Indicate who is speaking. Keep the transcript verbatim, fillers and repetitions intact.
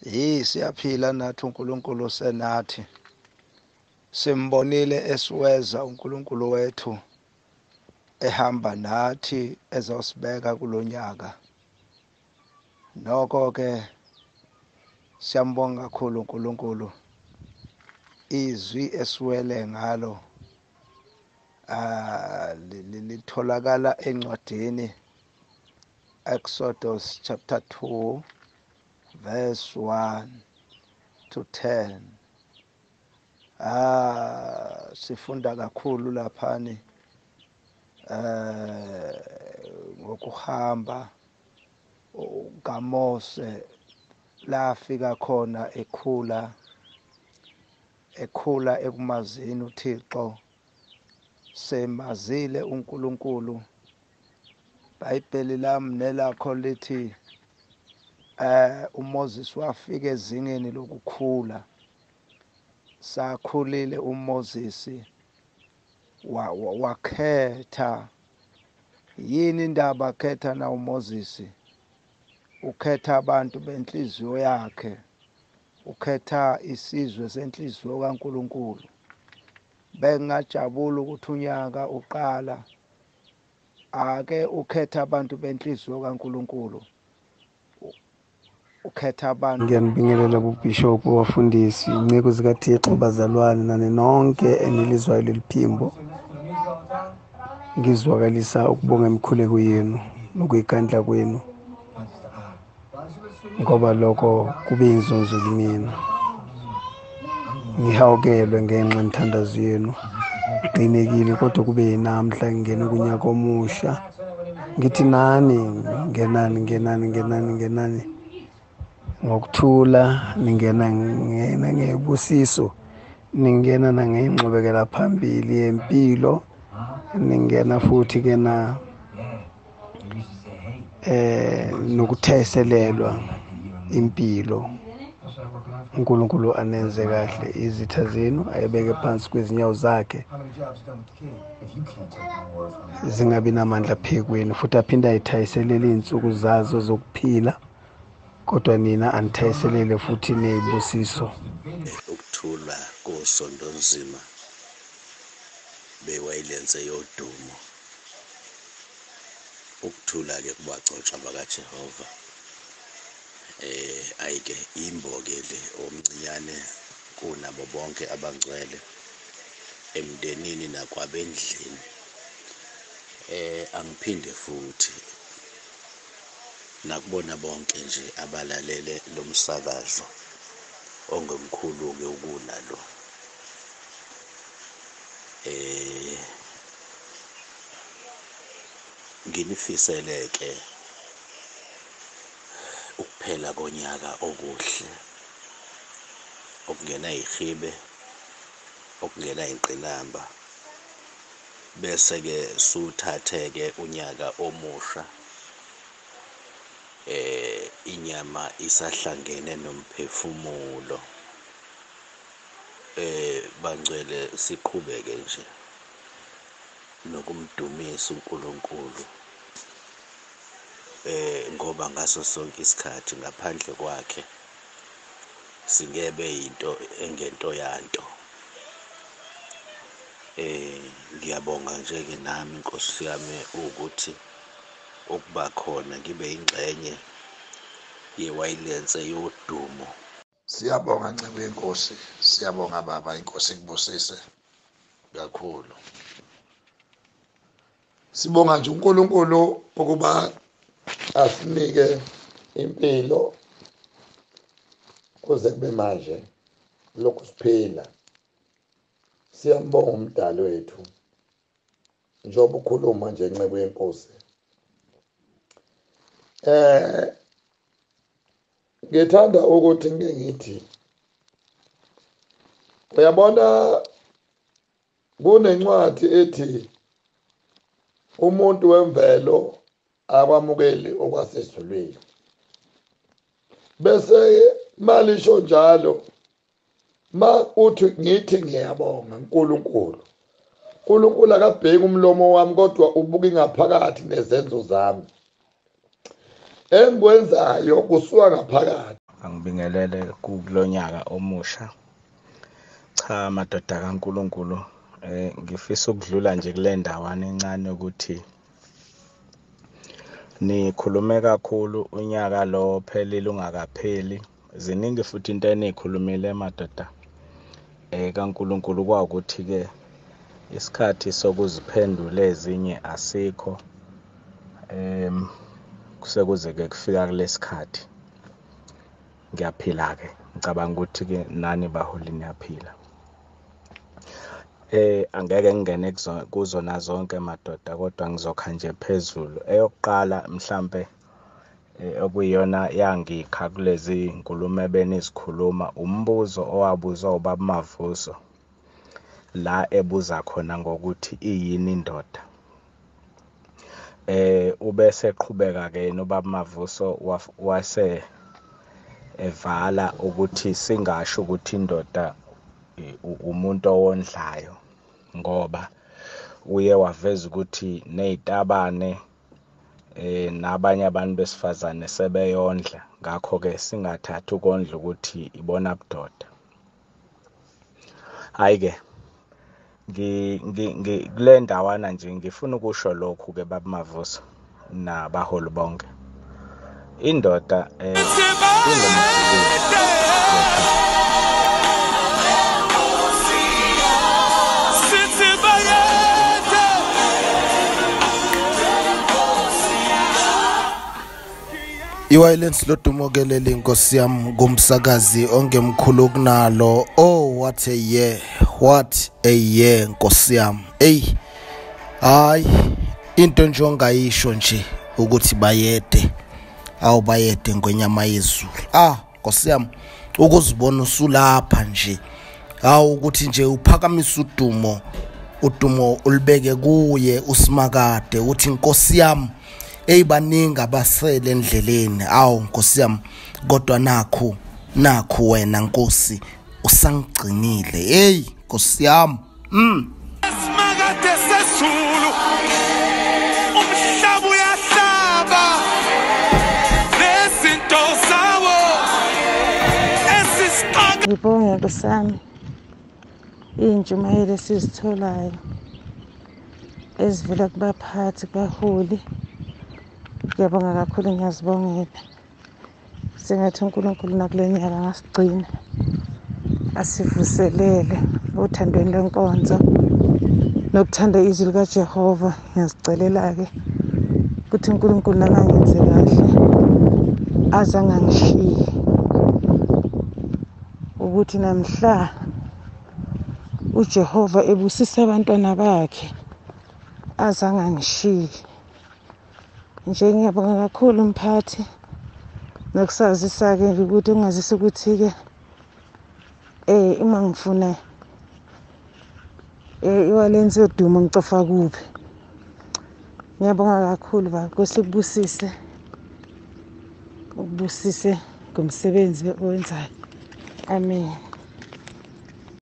Speaker 1: Yi siyaphila nathi uNkulunkulu senathi. Simbonile esiweza uNkulunkulu wethu ehamba nathi ezosibeka kulonyaka. Nokho ke siyambonga kakhulu uNkulunkulu. Izwi esiwele ngalo ah litholakala encwadini Exodus chapter two verse one to ten. Ah sifunda kakhulu laphani eh ngokuhamba kaMose lafika khona ekhula ekhula ekumazini uThixo, semazile uNkulunkulu. iBhayibheli lami nelakho lithi eh uMoses wafika ezingeni lokukhula. Sakhulile uMoses wakhetha. Yini indaba khetha na uMoses? Ukhetha abantu benhliziyo yakhe, ukhetha isizwe senhliziyo kaNkulunkulu. Bengajabula ukuthi unyaka uqala ake ukhetha abantu benhliziyo kaNkulunkulu, ukhetha abantu.
Speaker 2: Ngiyanibingelela kubishop, wafundisi, inciko zikaThixo, bazalwane nani nonke enilizwayo leliphimbo. Ngizwakalisa ukubonga imikhuleko yenu nokuyikandla kwenu, ngoba lokho kube inzuzo kimina. Ngihawukelwe ngenxa yemthandazo yenu qinekile, kodwa kube namhla ngingena kunyaka omusha. Ngithi nani ngenani ngenani ngenani ngenani ngokuthula, ningena ngena ngebusiso, ningena nangengqubekela phambili yempilo, ningena futhi ke na eh nokutheselelwa impilo. uNkulunkulu anenze kahle, izitha zenu ayibeke phansi kwezinyawo zakhe, zingabi namandla phekwenu, futhi aphinde ayithayiselele iy'nsuku zazo zokuphila, kodwa nina anithayiselele futhi nezibusiso.
Speaker 3: Ukuthula kosondo nzima bewayilenceLodumo. Ukuthula ke kubagcotshwa bakaJehova. Eh ayike imbokele omncinyane kunabo bonke abangcwele emndenini nakwabendlini. Eh angiphinde futhi nakubona bonke nje abalalele lo msakazo ongomkhulu ke ukunalo. Eh nginifiseleke ukuphela konyaka okuhle, okungena ihibe, okungena inqinamba, bese ke suthatheke unyaka omusha eh inyama isahlangene nomphefumulo. Eh bangcwele siqhubeke nje nokumdumisa uNkulunkulu, eh ngoba ngaso sonke isikhathi ngaphandle kwakhe singebe into engento yanto. Eh ngiyabonga nje ke nami Nkosi yami ukuthi ukuba khona ngibe ingxenye yewayilenceLodumo.
Speaker 4: Siyabonga ncebo yenkosi, siyabonga baba, inkosi ikubusise kakhulu. Sibonga nje uNkulunkulu ukuba asinike impilo kuze kube manje lokhu siphila. Siyambonga umdali wethu njengoba ukhuluma nje ncebo yenkosi. Eh ngithanda ukuthi ngike ngithi uyabona kunencwadi ethi umuntu wemvelo akwamukeli okwasezulwini, bese malisho njalo ma uthi ngithi ngiyabonga uNkulunkulu. uNkulunkulu akabheki umlomo wami kodwa ubuka ingaphakathi nezenzo zami. Engikwenzayo kusuka ngaphakathi.
Speaker 3: angibingelele kulonyaka omusha. Cha madoda kaNkulunkulu, eh ngifisa ukudlula nje kule ndawana encane ukuthi nikhulume kakhulu unyaka lo phelile ungakapheli. Ziningi futhi into enikhulumile madoda eh kaNkulunkulu kwawukuthi ke isikhathi sokuziphendula ezinye asikho. Em kusekuze ke kufika kulesikhathi. Ngiyaphila ke ngicabanga ukuthi ke nani baholi niyaphila. Eh angeke ngingene kuzona zonke madoda kodwa ngizokha nje phezulu. Eyokuqala mhlambe okuyiyona yangikha kulezi nkulumo ebenizikhuluma umbuzo owabuzwa ubaba Mavuso la ebuza khona ngokuthi iyini indoda. Eh ubese eqhubeka ke nobaba Mavuso wase evala ukuthi singasho ukuthi indoda umuntu owondlayo ngoba uye waveza ukuthi nezitabane eh nabanye abantu besifazane sebeyondla, ngakho ke singathatha ukondla ukuthi ibona budoda. Hayi ke ngi kule ndawana nje ngifuna ukusho lokhu ke baba Mavuso nabaholi bonke. Indoda eh ingumsebenzi
Speaker 5: iwylenceLodumo ke leli inkosi yami kumsakazi ongemkhulu kunalo. Oh what a year, what a year nkosi yami. Ey hayi into nje ongayisho nje ukuthi bayede awubayede ngwenyama yezulu. Ah nkosi yami ukuzibona usulapha nje awu ukuthi nje uphakamisa udumo udumo ulibeke kuye usimakade uthi inkosi yami eyibaningi abasele endleleni. Awu nkosi yami kodwa nakho nakho wena nkosi usangigcinile. Hey nkosi yami mm
Speaker 6: Simakade sesulu umhlaba uyahlaba lezinto zawo esisixaka.
Speaker 7: Ngibonge Nkosi yami iy'ntshumayelo esizitholayo ezivela kubaphathi kubaholi. Ngiyabonga kakhulu, ngiyazibongela. Sengathi uNkulunkulu nakule nyaka ngasigcina asivuselele uthandweni lwenkonzo nokuthanda izwi likaJehova. Ngiyazicelela-ke ukuthi uNkulunkulu nakangenze kahle azange angishiye, ukuthi namhla uJehova ebusisa abantwana bakhe azange angishiye. Nje ngiyabonga kakhulu mphathi nokusazisa-ke ukuthi ungazisa ukuthi-ke eh uma ngifuna eh iwylenceLodumo ngicofa kuphi. Ngiyabonga kakhulu baba, Nkosi ikubusise, ukubusise ngomsebenzi owenzayo. Amen.